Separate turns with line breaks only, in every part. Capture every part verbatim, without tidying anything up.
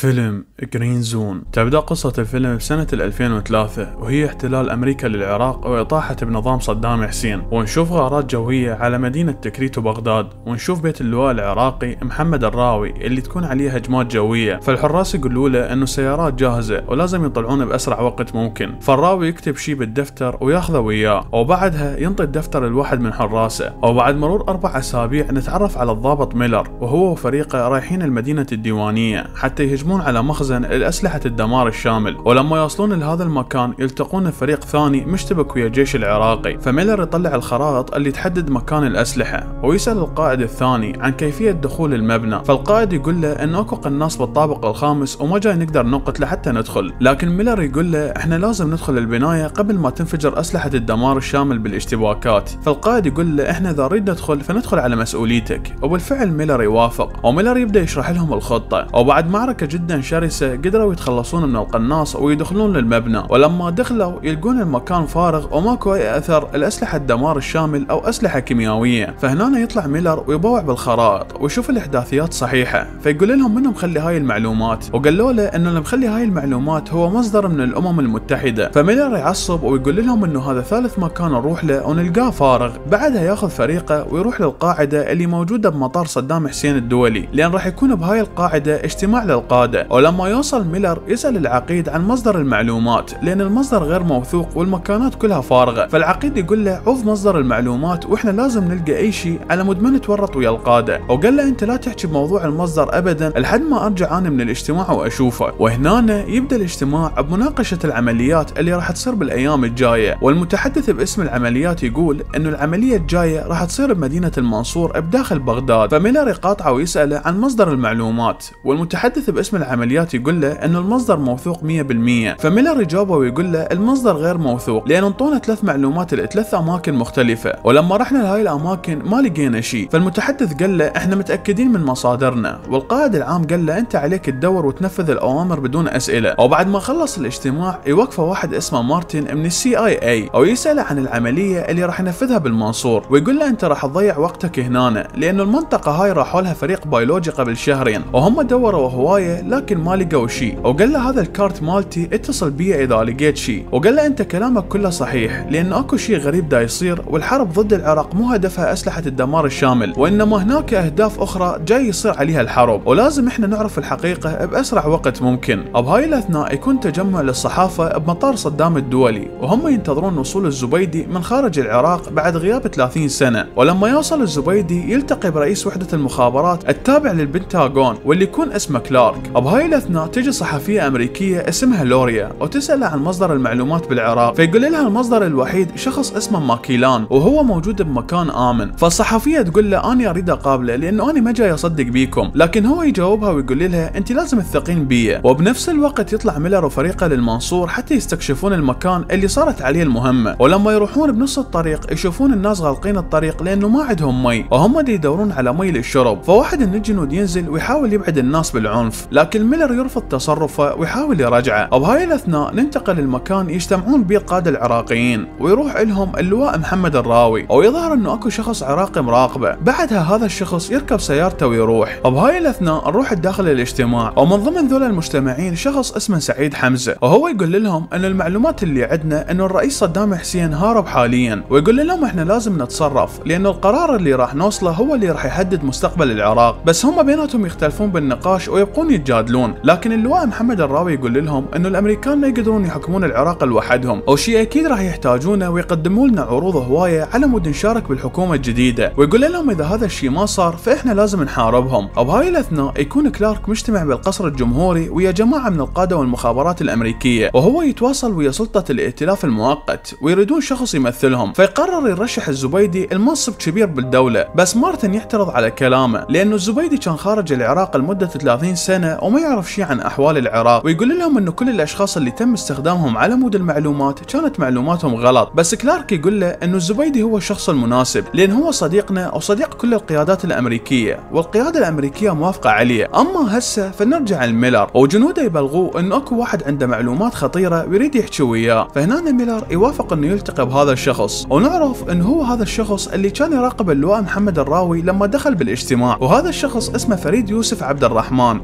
فيلم جرين زون. تبدأ قصة الفيلم بسنة ألفين وثلاثة، وهي احتلال أمريكا للعراق وإطاحة بنظام صدام حسين، ونشوف غارات جوية على مدينة تكريت وبغداد، ونشوف بيت اللواء العراقي محمد الراوي اللي تكون عليه هجمات جوية، فالحراس يقولوا له إنه السيارات جاهزة ولازم يطلعون بأسرع وقت ممكن، فالراوي يكتب شي بالدفتر وياخذه وياه، وبعدها ينطي الدفتر لواحد من حراسه، وبعد مرور أربع أسابيع نتعرف على الضابط ميلر وهو وفريقه رايحين المدينة الديوانية حتى يهجمون على مخزن الأسلحة الدمار الشامل، ولما يوصلون لهذا المكان يلتقون بفريق ثاني مشتبك ويا الجيش العراقي، فميلر يطلع الخرائط اللي تحدد مكان الأسلحة ويسأل القائد الثاني عن كيفية دخول المبنى، فالقائد يقول له إنه اكو قناص بالطابق الخامس وما جاي نقدر نقتله حتى ندخل، لكن ميلر يقول له احنا لازم ندخل البناية قبل ما تنفجر أسلحة الدمار الشامل بالاشتباكات، فالقائد يقول له احنا إذا نريد ندخل فندخل على مسؤوليتك، وبالفعل ميلر يوافق، وميلر يبدأ يشرح لهم الخطة، وبعد معركة جدا شرسة قدروا يتخلصون من القناص ويدخلون للمبنى، ولما دخلوا يلقون المكان فارغ وماكو اي اثر الاسلحه الدمار الشامل او اسلحه كيميائيه، فهنا يطلع ميلر ويبوع بالخرائط ويشوف الاحداثيات صحيحه، فيقول لهم منو مخلي هاي المعلومات، وقالوا له انه اللي مخلي هاي المعلومات هو مصدر من الامم المتحده، فميلر يعصب ويقول لهم انه هذا ثالث مكان نروح له ونلقاه فارغ، بعدها ياخذ فريقه ويروح للقاعده اللي موجوده بمطار صدام حسين الدولي، لان راح يكون بهاي القاعده اجتماع للقاده، ولما يوصل ميلر يسأل العقيد عن مصدر المعلومات لأن المصدر غير موثوق والمكانات كلها فارغة، فالعقيد يقول له عوف مصدر المعلومات واحنا لازم نلقى اي شيء على مود ما نتورط ويا القادة، وقال له انت لا تحكي بموضوع المصدر ابدا لحد ما ارجع انا من الاجتماع واشوفه، وهنا يبدأ الاجتماع بمناقشة العمليات اللي راح تصير بالايام الجاية، والمتحدث باسم العمليات يقول انه العملية الجاية راح تصير بمدينة المنصور بداخل بغداد، فميلر يقاطعه ويسأله عن مصدر المعلومات، والمتحدث باسم العمليات يقول له انه المصدر موثوق مية بالمية، فميلر يجاوبه ويقول له المصدر غير موثوق لان انطونا ثلاث معلومات لثلاث اماكن مختلفه، ولما رحنا لهاي الاماكن ما لقينا شيء، فالمتحدث قال له احنا متاكدين من مصادرنا، والقائد العام قال له انت عليك تدور وتنفذ الاوامر بدون اسئله، وبعد ما خلص الاجتماع يوقفه واحد اسمه مارتن من السي اي اي ويساله عن العمليه اللي راح ينفذها بالمنصور، ويقول له انت راح تضيع وقتك هنا لانه المنطقه هاي راحوا لها فريق بيولوجي قبل شهرين وهم دوروا هوايه لكن ما لقوا شيء، وقال له هذا الكارت مالتي اتصل بي اذا لقيت شيء، وقال له انت كلامك كله صحيح لانه اكو شيء غريب دا يصير، والحرب ضد العراق مو هدفها اسلحه الدمار الشامل، وانما هناك اهداف اخرى جاي يصير عليها الحرب، ولازم احنا نعرف الحقيقه باسرع وقت ممكن. بهاي الاثناء يكون تجمع للصحافه بمطار صدام الدولي، وهم ينتظرون وصول الزبيدي من خارج العراق بعد غياب ثلاثين سنه، ولما يوصل الزبيدي يلتقي برئيس وحده المخابرات التابع للبنتاغون واللي يكون اسمه كلارك. بهاي الاثناء تجي صحفيه امريكيه اسمها لوريا وتسأل عن مصدر المعلومات بالعراق، فيقول لها المصدر الوحيد شخص اسمه ماكيلان وهو موجود بمكان آمن، فالصحفية تقول له أنا أريد أقابله لأنه أنا ما جاي أصدق بيكم، لكن هو يجاوبها ويقول لها أنت لازم تثقين بي، وبنفس الوقت يطلع ميلر وفريقه للمنصور حتى يستكشفون المكان اللي صارت عليه المهمة، ولما يروحون بنص الطريق يشوفون الناس غالقين الطريق لأنه ما عندهم مي وهم دي يدورون على مي للشرب، فواحد من الجنود ينزل ويحاول يبعد الناس بالعنف، لكن ميلر يرفض تصرفه ويحاول يرجعه، وبهاي الاثناء ننتقل للمكان يجتمعون به القادة العراقيين ويروح لهم اللواء محمد الراوي، ويظهر انه اكو شخص عراقي مراقبه، بعدها هذا الشخص يركب سيارته ويروح، وبهاي الاثناء نروح داخل الاجتماع، ومن ضمن ذول المجتمعين شخص اسمه سعيد حمزه، وهو يقول لهم ان المعلومات اللي عندنا انه الرئيس صدام حسين هارب حاليا، ويقول لهم احنا لازم نتصرف لانه القرار اللي راح نوصله هو اللي راح يحدد مستقبل العراق، بس هم بيناتهم يختلفون بالنقاش ويبقون يتجادلون، لكن اللواء محمد الراوي يقول لهم انه الامريكان ما يقدرون يحكمون العراق لوحدهم، او شيء اكيد راح يحتاجونه ويقدموا لنا عروض هوايه على مود نشارك بالحكومه الجديده، ويقول لهم اذا هذا الشيء ما صار فاحنا لازم نحاربهم، وبهاي الاثناء يكون كلارك مجتمع بالقصر الجمهوري ويا جماعه من القاده والمخابرات الامريكيه، وهو يتواصل ويا سلطه الائتلاف المؤقت ويريدون شخص يمثلهم، فيقرر يرشح الزبيدي المنصب كبير بالدوله، بس مارتن يعترض على كلامه لانه الزبيدي كان خارج العراق لمده ثلاثين سنه وما يعرف شيء عن احوال العراق، ويقول لهم انه كل الاشخاص اللي تم استخدامهم على مود المعلومات كانت معلوماتهم غلط، بس كلارك يقول له انه الزبيدي هو الشخص المناسب لان هو صديقنا او صديق كل القيادات الامريكيه، والقياده الامريكيه موافقه عليه، اما هسه فنرجع لميلر وجنوده يبلغوه انه اكو واحد عنده معلومات خطيره ويريد يحكي وياه، فهنا ميلر يوافق انه يلتقي بهذا الشخص، ونعرف انه هو هذا الشخص اللي كان يراقب اللواء محمد الراوي لما دخل بالاجتماع، وهذا الشخص اسمه فريد يوسف عبد الرحمن، ويقول له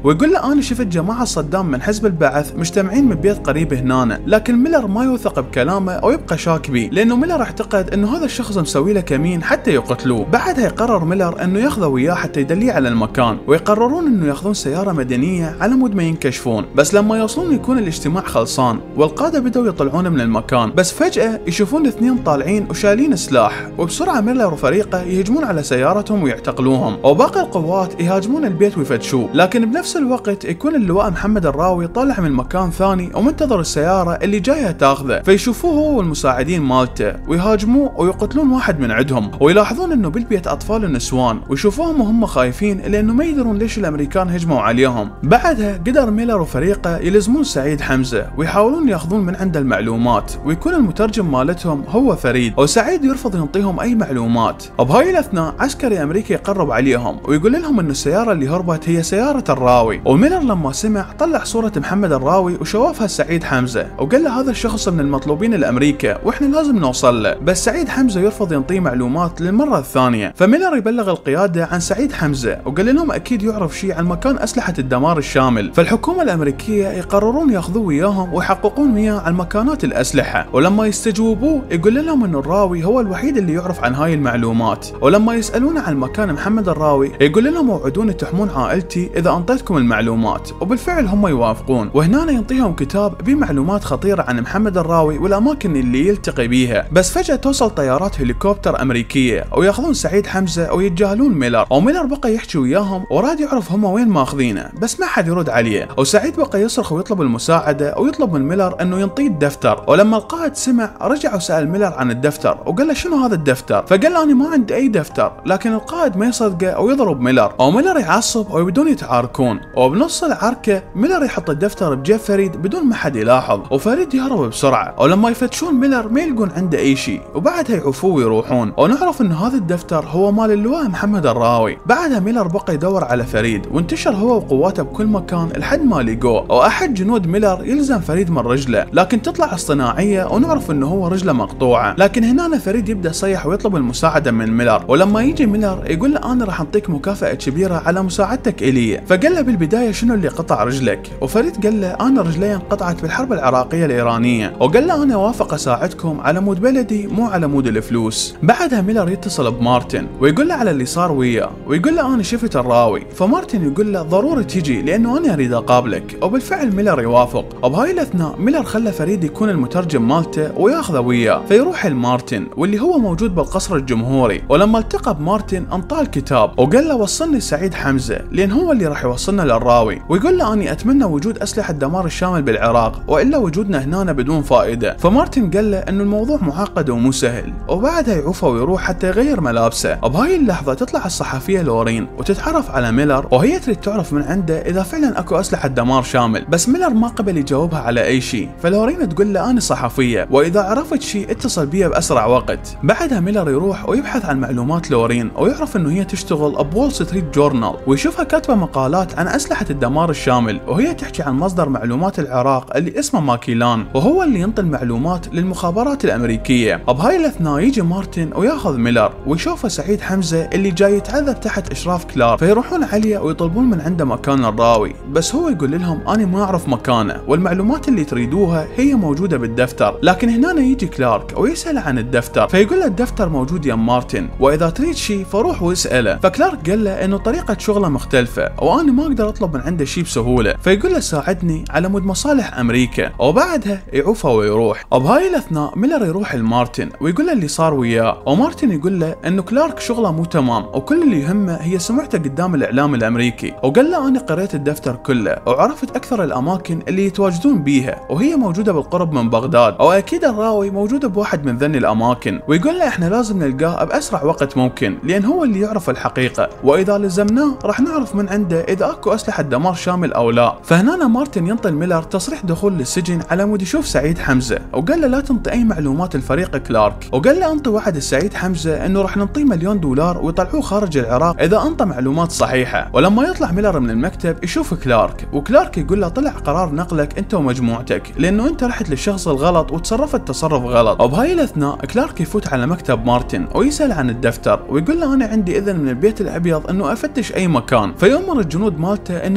انا شفت جماعة صدام من حزب البعث مجتمعين من بيت قريب هنا، لكن ميلر ما يوثق بكلامه او يبقى شاك بيه، لانه ميلر اعتقد انه هذا الشخص مسوي له كمين حتى يقتلوه. بعدها يقرر ميلر انه ياخذه وياه حتى يدليه على المكان، ويقررون انه ياخذون سيارة مدنية على مود ما ينكشفون. بس لما يوصلون يكون الاجتماع خلصان والقادة بدأوا يطلعون من المكان، بس فجأة يشوفون اثنين طالعين وشايلين سلاح، وبسرعة ميلر وفريقه يهجمون على سيارتهم ويعتقلوهم، وباقي القوات يهاجمون البيت ويفتشوه. لكن بنفس الوقت يكون اللواء محمد الراوي طالع من مكان ثاني ومنتظر السيارة اللي جاية تاخذه، فيشوفوه هو والمساعدين مالته ويهاجموه ويقتلون واحد من عندهم، ويلاحظون انه بالبيت اطفال ونسوان ويشوفوهم وهم خايفين لانه ما يدرون ليش الامريكان هجموا عليهم. بعدها قدر ميلر وفريقه يلزمون سعيد حمزة ويحاولون ياخذون من عنده المعلومات، ويكون المترجم مالتهم هو فريد، وسعيد يرفض ينطيهم اي معلومات. وبهاي الاثناء عسكري امريكي يقرب عليهم ويقول لهم انه السيارة اللي هربت هي سيارة الراوي، وميلر لما سمع طلع صورة محمد الراوي وشوفها سعيد حمزة وقال له هذا الشخص من المطلوبين الامريكا واحنا لازم نوصل له. بس سعيد حمزة يرفض ينطيه معلومات للمرة الثانية، فميلر يبلغ القيادة عن سعيد حمزة وقال لهم اكيد يعرف شيء عن مكان اسلحة الدمار الشامل. فالحكومة الامريكية يقررون ياخذوه وياهم ويحققون وياه عن مكانات الاسلحة، ولما يستجوبوه يقول لهم انه الراوي هو الوحيد اللي يعرف عن هاي المعلومات. ولما يسألونه عن مكان محمد الراوي يقول لهم اوعدوني تحمون عائلتي اذا انطيتكم المعلومات، وبالفعل هم يوافقون. وهنا ينطيهم كتاب بمعلومات خطيرة عن محمد الراوي والاماكن اللي يلتقي بيها. بس فجأة توصل طيارات هليكوبتر امريكية وياخذون سعيد حمزة ويتجاهلون ميلر، وميلر بقى يحكي وياهم وراد يعرف هم وين ماخذينه، بس ما حد يرد عليه. وسعيد بقى يصرخ ويطلب المساعدة ويطلب من ميلر انه ينطيه الدفتر. ولما القائد سمع رجع وسأل ميلر عن الدفتر وقال له شنو هذا الدفتر، فقال له انا ما عندي اي دفتر. لكن القائد ما يصدقه ويضرب ميلر، وميلر يعصب ويبدون يتعاركون. وبنص العركة ميلر يحط الدفتر بجيب فريد بدون ما حد يلاحظ، وفريد يهرب بسرعة. ولما يفتشون ميلر ما يلقون عنده اي شيء، وبعدها يعوفوه ويروحون. ونعرف انه هذا الدفتر هو مال اللواء محمد الراوي. بعدها ميلر بقى يدور على فريد وانتشر هو وقواته بكل مكان لحد ما لقوه. واحد جنود ميلر يلزم فريد من رجله، لكن تطلع اصطناعية ونعرف انه هو رجله مقطوعة. لكن هنا فريد يبدا يصيح ويطلب المساعدة من ميلر، ولما يجي ميلر يقول له انا راح اعطيك مكافأة كبيرة على مساعدتك الي. فقال له بالبداية شنو اللي قطع رجلك، وفريد قال له انا رجلي انقطعت بالحرب العراقية الايرانية، وقال له انا وافق اساعدكم على مود بلدي مو على مود الفلوس. بعدها ميلر يتصل بمارتن ويقول له على اللي صار وياه، ويقول له انا شفت الراوي. فمارتن يقول له ضروري تجي لانه انا اريد اقابلك، وبالفعل ميلر يوافق. وبهاي الاثناء ميلر خلى فريد يكون المترجم مالته وياخذه وياه، فيروح لمارتن واللي هو موجود بالقصر الجمهوري. ولما التقى بمارتن انطاه الكتاب وقال له وصلني سعيد حمزة لان هو اللي راح يوصلنا للراوي، ويقول له اني اتمنى وجود اسلحة دمار الشامل بالعراق والا وجودنا هنا بدون فائدة. فمارتن قال له انه الموضوع معقد ومو سهل، وبعدها يعوفه ويروح حتى يغير ملابسه. وبهاي اللحظة تطلع الصحفية لورين وتتعرف على ميلر، وهي تريد تعرف من عنده اذا فعلا اكو اسلحة دمار شامل. بس ميلر ما قبل يجاوبها على اي شيء، فلورين تقول له انا صحفية واذا عرفت شيء اتصل بي باسرع وقت. بعدها ميلر يروح ويبحث عن معلومات لورين ويعرف انه هي تشتغل بول ستريت جورنال، ويشوفها كاتبة مقالات عن اسلحة الدمار الشامل، وهي تحكي عن مصدر معلومات العراق اللي اسمه ماكيلان، وهو اللي ينطي المعلومات للمخابرات الامريكية. وبهاي الاثناء يجي مارتن وياخذ ميلر ويشوفه سعيد حمزة اللي جاي يتعذب تحت اشراف كلارك، فيروحون عليه ويطلبون من عنده مكان الراوي. بس هو يقول لهم انا ما اعرف مكانه والمعلومات اللي تريدوها هي موجودة بالدفتر. لكن هنا يجي كلارك ويسأل عن الدفتر، فيقول له الدفتر موجود يا مارتن واذا تريد شيء فروح واسأله. فكلارك قال له انه طريقة شغله مختلفة وانا ما اقدر اطلب من عنده شيء بسهولة، فيقول له ساعدني على مود مصالح امريكا، وبعدها يعوفه ويروح. وبهاي الاثناء ميلر يروح لمارتن ويقول له اللي صار وياه، ومارتن يقول له انه كلارك شغله مو تمام وكل اللي يهمه هي سمعته قدام الاعلام الامريكي. وقال له انا قريت الدفتر كله وعرفت اكثر الاماكن اللي يتواجدون بيها وهي موجوده بالقرب من بغداد، واكيد الراوي موجود بواحد من ذني الاماكن. ويقول له احنا لازم نلقاه باسرع وقت ممكن لان هو اللي يعرف الحقيقه، واذا لزمناه راح نعرف من عنده اذا اكو اسلحه دمار شامل او لا. فهنا مارتن ينطي ميلر تصريح دخول للسجن على مود يشوف سعيد حمزه، وقال له لا تنطي اي معلومات الفريق كلارك، وقال له انطي وعد السعيد حمزه انه راح نعطيه مليون دولار ويطلعوه خارج العراق اذا انطى معلومات صحيحه. ولما يطلع ميلر من المكتب يشوف كلارك، وكلارك يقول له طلع قرار نقلك انت ومجموعتك لانه انت رحت للشخص الغلط وتصرفت تصرف غلط. وبهاي الاثناء كلارك يفوت على مكتب مارتن ويسال عن الدفتر، ويقول له انا عندي اذن من البيت الابيض انه افتش اي مكان، فيؤمر الجنود مالته انه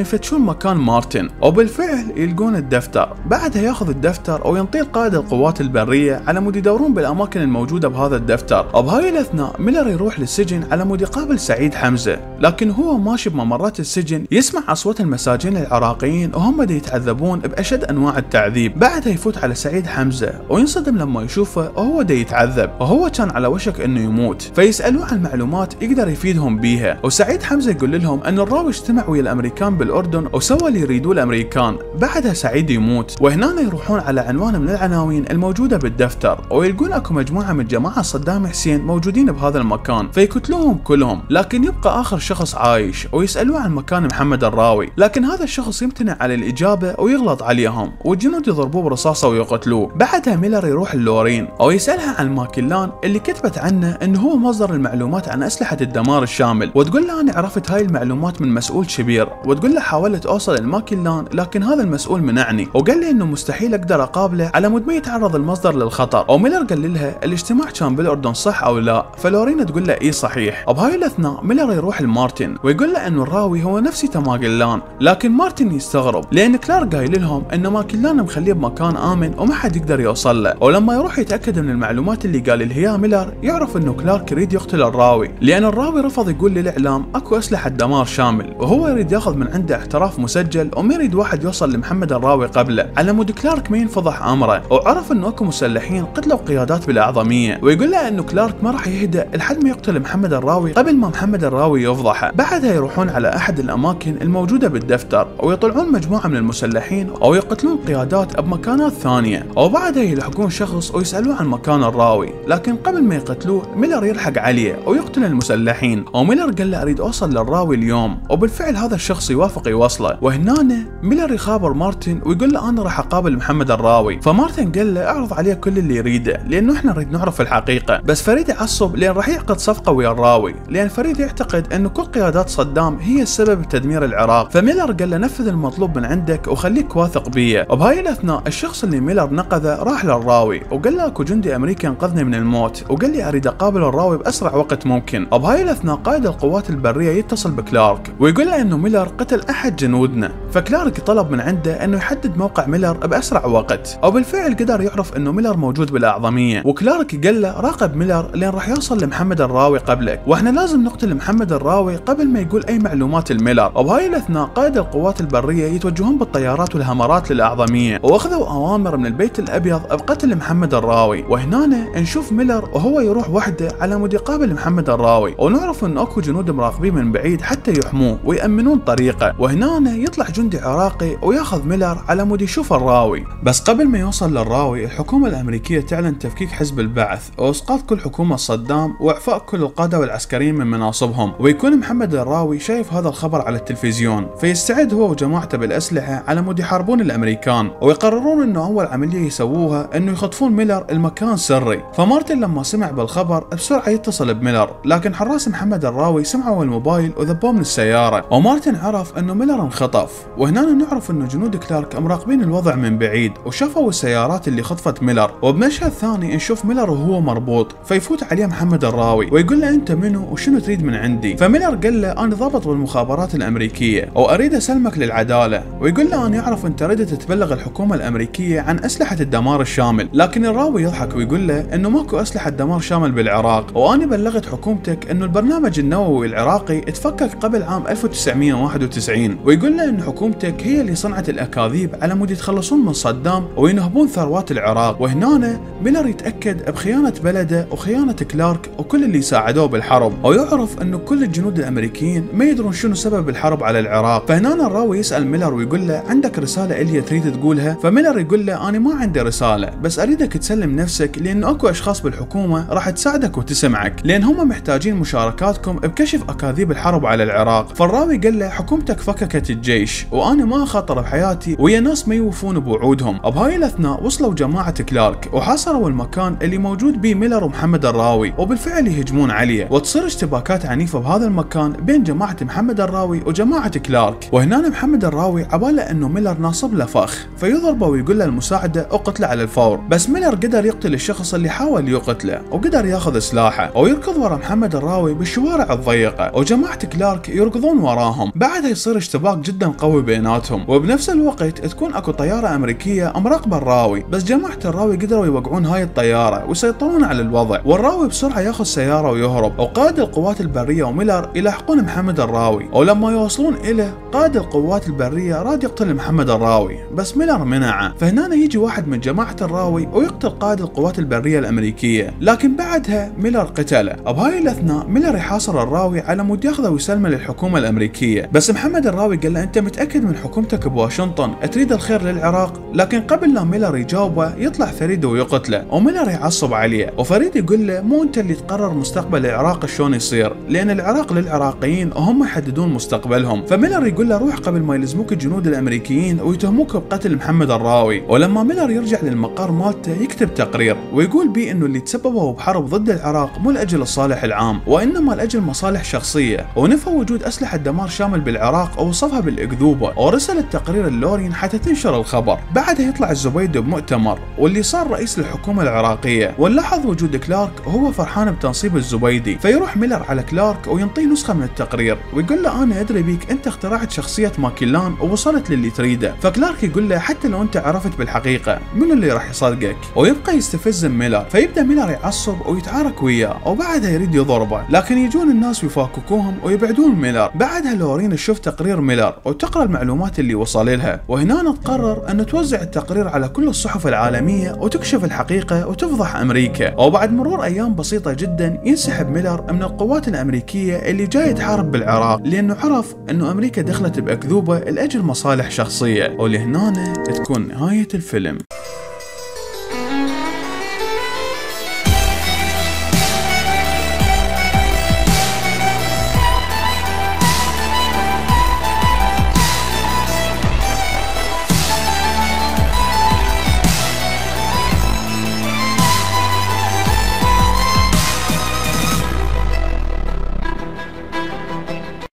انه يفتشون مكان مارتن، وبالفعل يلقون الدفتر. بعدها ياخذ الدفتر وينطيه قائد القوات البرية على مود يدورون بالاماكن الموجودة بهذا الدفتر. وبهاي الاثناء ميلر يروح للسجن على مود يقابل سعيد حمزة، لكن هو ماشي بممرات السجن يسمع اصوات المساجين العراقيين وهم دي يتعذبون باشد انواع التعذيب. بعدها يفوت على سعيد حمزة وينصدم لما يشوفه وهو دي يتعذب، وهو كان على وشك انه يموت. فيسألوه عن معلومات يقدر يفيدهم بيها، وسعيد حمزة يقول لهم ان الراوي اجتمع ويا الامريكان بالاردن وسوى اللي يريدوه الامريكان. بعدها سعيد يموت، وهنا يروحون على عنوان من العناوين الموجودة بالدفتر، ويلقون اكو مجموعة من جماعة صدام حسين موجودين بهذا المكان، فيقتلوهم كلهم. لكن يبقى اخر شخص عايش ويسألوه عن مكان محمد الراوي، لكن هذا الشخص يمتنع على الاجابة ويغلط عليهم، والجنود يضربوه برصاصة ويقتلوه. بعدها ميلر يروح لورين ويسألها عن ماكلان اللي كتبت عنه انه هو مصدر المعلومات عن اسلحة الدمار الشامل، وتقول له انا عرفت هاي المعلومات من مسؤول كبير، وتقول له حاولت اوصل لماكلان لكن هذا المسؤول منعني، وقال لي انه مستحيل اقدر اقابله على مود ما يتعرض المصدر للخطر. وميلر قال لها الاجتماع كان بالاردن صح او لا، فلورين تقول له اي صحيح. وبهاي الاثناء ميلر يروح لمارتن ويقول له انه الراوي هو نفسي ماكلان، لكن مارتن يستغرب لان كلارك قايل لهم انه ماكلان مخليه بمكان امن وما حد يقدر يوصل له. ولما يروح يتاكد من المعلومات اللي قال لها اياها ميلر يعرف انه كلارك يريد يقتل الراوي، لان الراوي رفض يقول للاعلام اكو اسلحه دمار شامل، وهو يريد ياخذ من عنده اعتراف مسجل وما يريد واحد يوصل لمحمد الراوي قبله، على مود كلارك ما ينفضح امره. وعرف انه اكو مسلحين قتلوا قيادات بالاعظميه، ويقول له انه كلارك ما راح يهدأ لحد ما يقتل محمد الراوي قبل ما محمد الراوي يفضحه. بعدها يروحون على احد الاماكن الموجوده بالدفتر ويطلعون مجموعه من المسلحين او يقتلون قيادات بمكانات ثانيه، وبعدها يلحقون شخص ويسالوه عن مكان الراوي، لكن قبل ما يقتلوه ميلر يلحق عليه ويقتل المسلحين. وميلر قال له اريد اوصل للراوي اليوم، وبالفعل هذا الشخص يوافق يوصله. وهنا ميلر يخابر مارتن ويقول له انا راح اقابل محمد الراوي، فمارتن قال له اعرض عليه كل اللي يريده لانه احنا نريد نعرف الحقيقه. بس فريد يعصب لان راح يعقد صفقه ويا الراوي، لان فريد يعتقد انه كل قيادات صدام هي السبب بتدمير العراق. فميلر قال له نفذ المطلوب من عندك وخليك واثق بيه. وبهاي الاثناء الشخص اللي ميلر نقذه راح للراوي وقال له اكو جندي امريكي انقذني من الموت، وقال لي اريد اقابل الراوي باسرع وقت ممكن. وبهاي الاثناء قائد القوات البريه يتصل بكلارك ويقول له انه ميلر قتل احد جنودنا، فكلارك طلب من عنده انه يحدد موقع ميلر باسرع وقت، وبالفعل قدر يعرف انه ميلر موجود بالاعظميه. وكلارك قال له راقب ميلر لين راح يوصل لمحمد الراوي قبلك، واحنا لازم نقتل محمد الراوي قبل ما يقول اي معلومات الميلر. وبهاي الاثناء قائد القوات البريه يتوجهون بالطيارات والهمرات للاعظميه، واخذوا اوامر من البيت الابيض بقتل محمد الراوي. وهنا نشوف ميلر وهو يروح وحده على مود يقابل محمد الراوي، ونعرف انه اكو جنود مراقبين من بعيد حتى يحموه ويامنون طريقه. وهنا يطلع جندي عراقي وياخذ ميلر على مود يشوف الراوي. بس قبل ما يوصل للراوي الحكومه الامريكيه تعلن تفكيك حزب البعث واسقاط كل حكومه صدام واعفاء كل القاده والعسكريين من مناصبهم. ويكون محمد الراوي شايف هذا الخبر على التلفزيون، فيستعد هو وجماعته بالاسلحه على مود يحاربون الامريكان، ويقررون انه اول عمليه يسووها انه يخطفون ميلر المكان سري. فمارتن لما سمع بالخبر بسرعه يتصل بميلر، لكن حراس محمد الراوي سمعوا الموبايل وذبوه من السياره، ومارتن عرف انه ميلر انخطف. وهنا نعرف انه جنود كلارك مراقبين الوضع من بعيد وشافوا السيارات اللي خطفت ميلر. وبمشهد ثاني نشوف ميلر وهو مربوط، فيفوت عليه محمد الراوي ويقول له انت منو وشنو تريد من عندي؟ فميلر قال له انا ضابط بالمخابرات الامريكيه واريد اسلمك للعداله. ويقول له انا اعرف انت ردت تبلغ الحكومه الامريكيه عن اسلحه الدمار الشامل، لكن الراوي يضحك ويقول له انه ماكو اسلحه دمار شامل بالعراق، وانا بلغت حكومتك انه البرنامج النووي العراقي تفكك قبل عام ألف وتسعمئة وواحد وتسعين. ويقول له انه حكومتك هي اللي صنعت الاكاذيب على مود يتخلصون من صدام وينهبون ثروات العراق. وهنا ميلر يتاكد بخيانه بلده وخيانه كلارك وكل اللي ساعدوه بالحرب، ويعرف انه كل الجنود الامريكيين ما يدرون شنو سبب الحرب على العراق. فهنا الراوي يسال ميلر ويقول له عندك رساله اليا تريد تقولها؟ فميلر يقول له انا ما عندي رساله، بس اريدك تسلم نفسك لانه اكو اشخاص بالحكومه راح تساعدك وتسمعك، لان هم محتاجين مشاركاتكم بكشف اكاذيب الحرب على العراق. فالراوي قال له حكومتك فككت الجيش وانا ما اخاطر بحياتي ويا ناس ما يوفون بوعودهم. بهاي الاثناء وصلوا جماعه كلارك وحاصروا المكان اللي موجود به ميلر ومحمد الراوي، وبالفعل يهجمون عليه وتصير اشتباكات عنيفه بهذا المكان بين جماعه محمد الراوي وجماعه كلارك. وهنا محمد الراوي عباله انه ميلر ناصب له فخ، فيضربه ويقول له المساعده اقتله على الفور. بس ميلر قدر يقتل الشخص اللي حاول يقتله وقدر ياخذ سلاحه ويركض ورا محمد الراوي بالشوارع الضيقه، وجماعه كلارك يركضون وراهم. بعدها يصير اشتباك جدا قوي بيناتهم، وبنفس الوقت تكون اكو طيارة امريكية مراقبة الراوي، بس جماعة الراوي قدروا يوقعون هاي الطيارة ويسيطرون على الوضع، والراوي بسرعة ياخذ سيارة ويهرب، وقائد القوات البرية وميلر يلاحقون محمد الراوي، ولما يوصلون إله قائد القوات البرية راد يقتل محمد الراوي، بس ميلر منعه، فهنا يجي واحد من جماعة الراوي ويقتل قائد القوات البرية الأمريكية، لكن بعدها ميلر قتله. بهاي الأثناء ميلر يحاصر الراوي على مود ياخذه ويسلمه للحكومة الأمريكية، بس محمد الراوي قال له أنت متأكد من حكومتك بواشنطن تريد الخير للعراق؟ لكن قبل لا ميلر يجاوبه يطلع فريد ويقتله، وميلر يعصب عليه، وفريد يقول له مو أنت اللي تقرر مستقبل العراق شلون يصير، لأن العراق للعراقيين وهم يحددون مستقبلهم. فميلر يقول له روح قبل ما يلزموك الجنود الأمريكيين ويتهموك بقتل محمد الراوي. ولما ميلر يرجع للمقر مالته يكتب تقرير ويقول بيه إنه اللي تسببوا بحرب ضد العراق مو لأجل الصالح العام، وإنما لأجل مصالح شخصية، ونفى وجود أسلحة دمار شامل بالعراق ووصفها بالأكذوبة، ورسل التقرير اللورين حتى تنشر الخبر. بعدها يطلع الزبيدي بمؤتمر واللي صار رئيس الحكومة العراقية، ونلاحظ وجود كلارك وهو فرحان بتنصيب الزبيدي، فيروح ميلر على كلارك وينطيه نسخة من التقرير ويقول له أنا أدري بيك أنت اخترعت شخصية ماكيلان ووصلت للي تريده. فكلارك يقول له حتى لو أنت عرفت بالحقيقة منو اللي راح يصدقك، ويبقى يستفز ميلر، فيبدأ ميلر يعصب ويتعارك وياه، وبعدها يريد يضربه، لكن يجون الناس ويفاككوهم ويبعدون ميلر. بعدها لورين تشوف تقرير ميلر وتقرأ المعلومات اللي وصل لها، وهنا تقرر أن توزع التقرير على كل الصحف العالمية وتكشف الحقيقة وتفضح أمريكا. وبعد مرور أيام بسيطة جدا ينسحب ميلر من القوات الأمريكية اللي جاية تحارب بالعراق، لأنه عرف أنه أمريكا دخلت بأكذوبة لأجل مصالح شخصية. ولهنا تكون نهاية الفيلم.